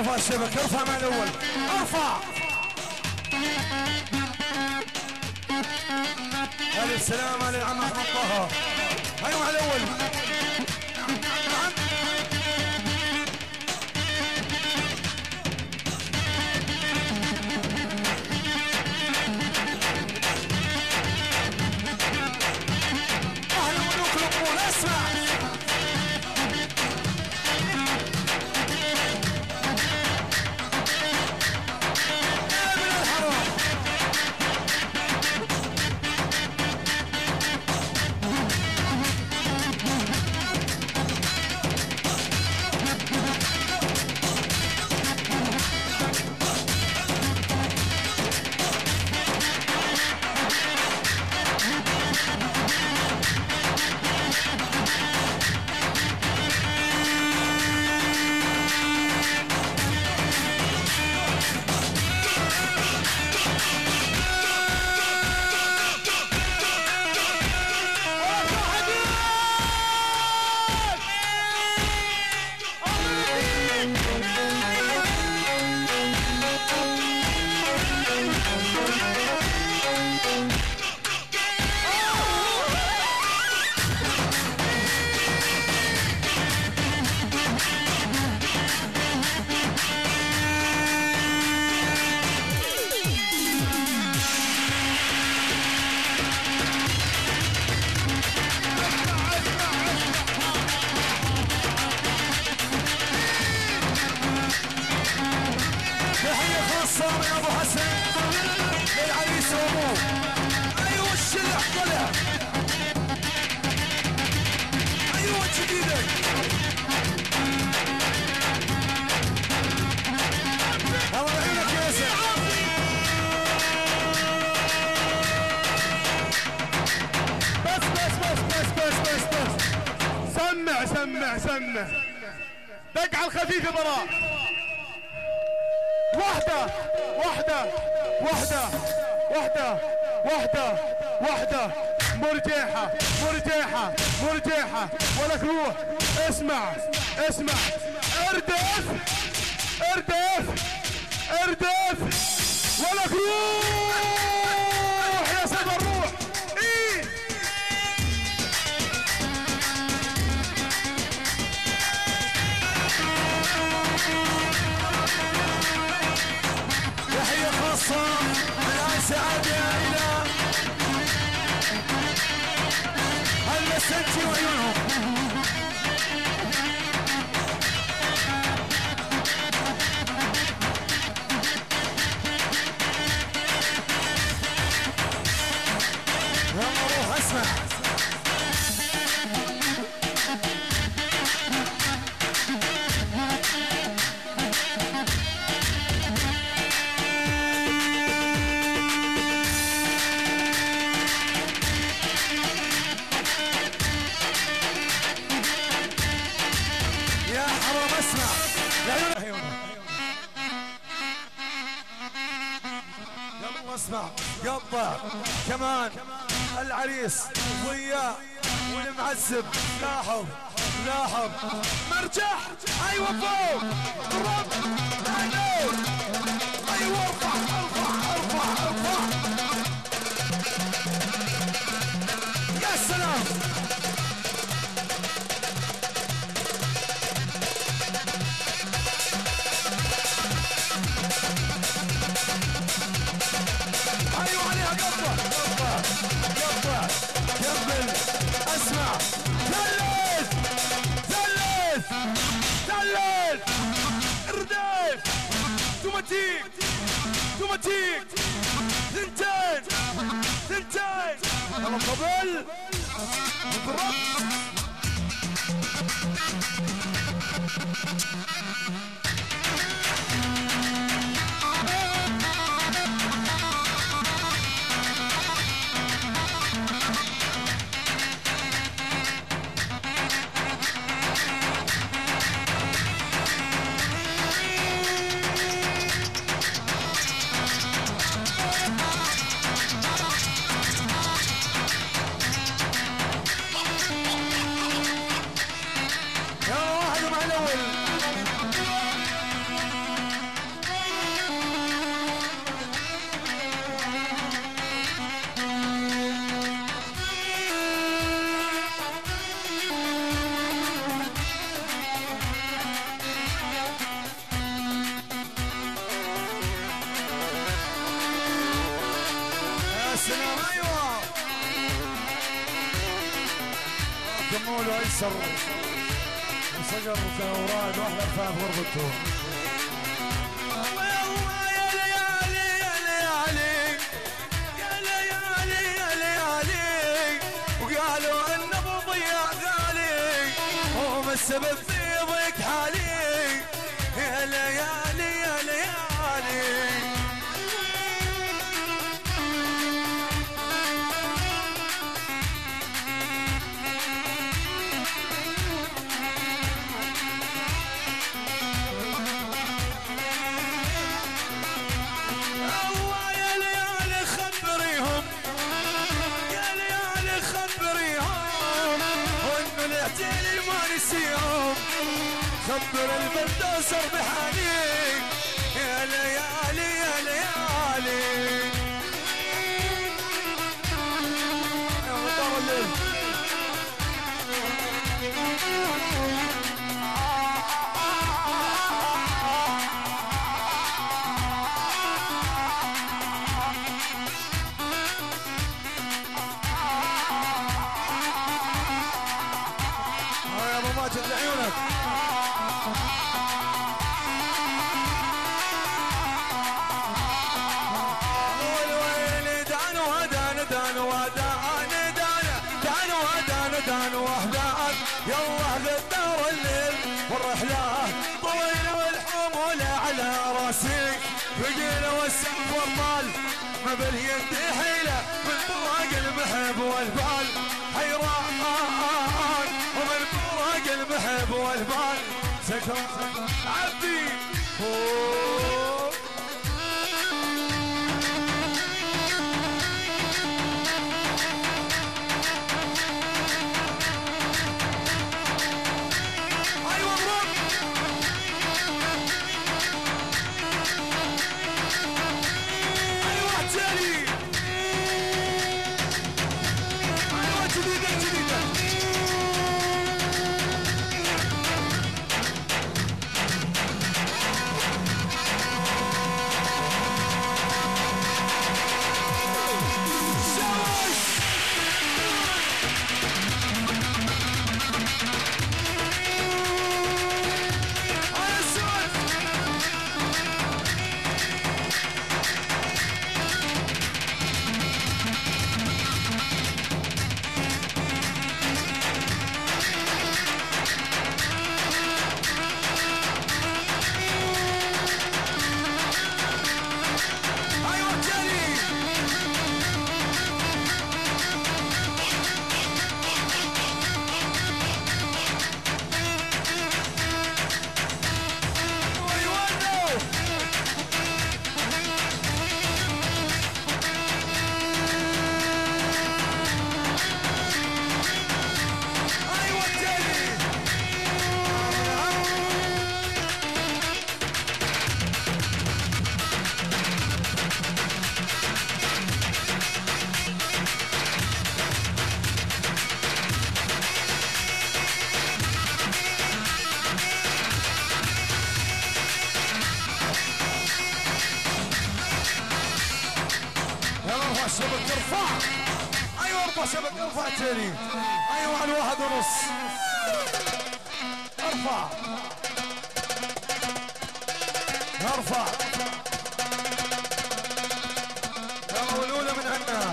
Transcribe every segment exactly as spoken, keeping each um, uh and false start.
ارفع الشبك، ارفع مع الاول، ارفع. الف سلام على العم احمد طه. هيا مع الاول. نعم اهلا ملوك الامور. اسمع من ابو حسن للعريس وابوه. ايوه الشلح طلع، ايوه جديدك. الله يعينك يا ياسر. بس بس بس بس بس بس بس سمع سمع سمع دق على الخفيف يا براء. واحدة واحدة واحدة واحدة واحدة واحدة مرجيحة مرجيحة مرجيحة ولك روح. اسمع اسمع اردف اردف اردف ولك روح يا سيد الروح. ايه تحية خاصة من سعاد إلى المسنجي وعيونهم. يلا روح اسمع. اسمع قطع كمان العريس وياه والمعذب. لاحظ لاحظ مرجح. ايوه فوق رب عليك. ايوه ارفع ارفع ارفع ارفع. يا سلام. ايوه عليها قطع قطع قطع. كمل اسمع. ثلث ثلث ثلث ارداف توماتيك توماتيك ثنتين ثنتين. يلا قبل بالرب. شمول وايسر وصقر وراد واحلى رفاع بغربته. الله الله يا ليالي يا ليالي يا ليالي يا ليالي، وقالوا ان ابو ضياع غالي هم السبب في ضيق حالي. يا ليالي يا ليالي خبر البلدوزر بحالي. يا ليالي يا ليالي يا مطار الليل. يا ابو ماجد لعيونك. يلا غدار الليل والرحلة طويلة والحمولة على راسي، بقينا والسقف والطال ما باليد حيلة، من فراق المحب والبال حيران، ومن فراق المحب والبال سكران عبدي. شبك ارفع. ايوه ارفع شبك ارفع تاني. ايوه على الواحد ونص ارفع ارفع. يلا والاولى من عنا.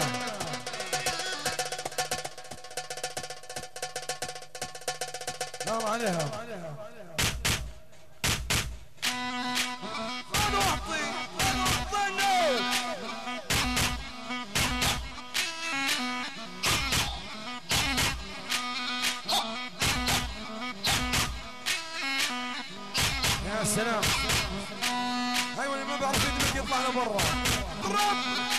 يلا عليها. خذوا اعطي خذوا اعطي النور. يا سلام. ايوه اللي ما بيعرف يدمج يطلع لبرا. ضرب.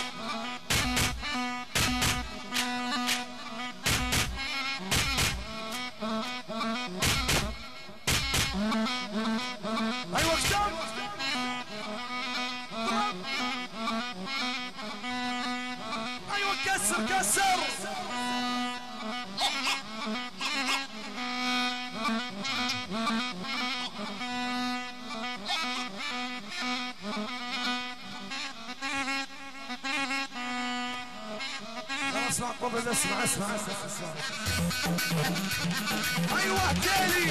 ايوه اكتب. ضرب. ايوه كسر كسر. اسمع قبل اسمع اسمع اسمع, أسمع. ايوه تالي